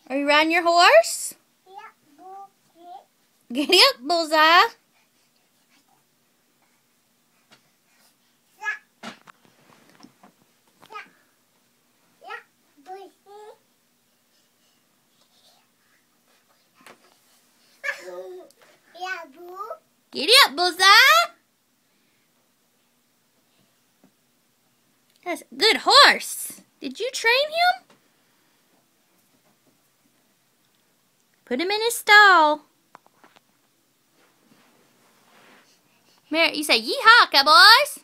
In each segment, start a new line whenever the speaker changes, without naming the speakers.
Are you riding your horse? Giddy up, Bullseye. Giddy up, Bullseye. That's a good horse. Did you train him? Put him in his stall. Merritt, you say, yeehaw, cowboys.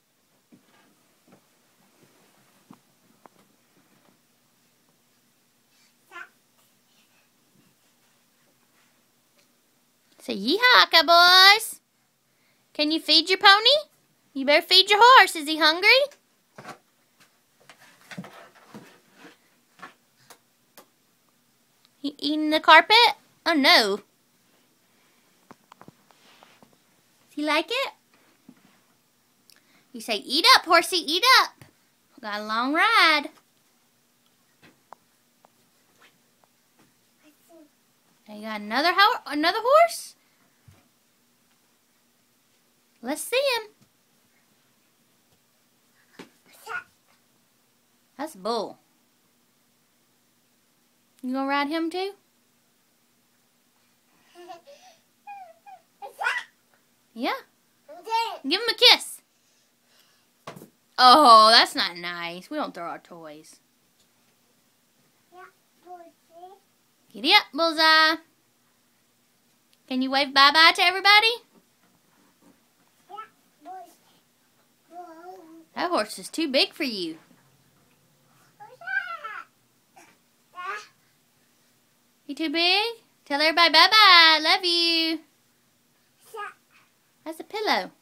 Say, yeehaw, cowboys. Can you feed your pony? You better feed your horse. Is he hungry? He eating the carpet? Oh, no. Does he like it? You say, eat up, horsey, eat up. Got a long ride. Now you got another horse? Let's see him. That's a bull. You gonna ride him too? Yeah. Give him a kiss. Oh, that's not nice. We don't throw our toys. Giddy up, Bullseye. Can you wave bye-bye to everybody? That horse is too big for you. You too big? Tell everybody bye-bye. Love you. That's a pillow.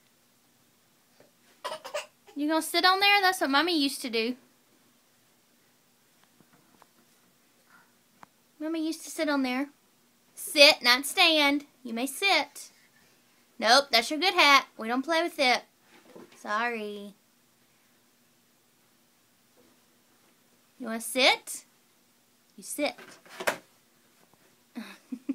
You gonna sit on there? That's what Mommy used to do. Mommy used to sit on there. Sit, not stand. You may sit. Nope, that's your good hat. We don't play with it. Sorry. You want to sit? You sit.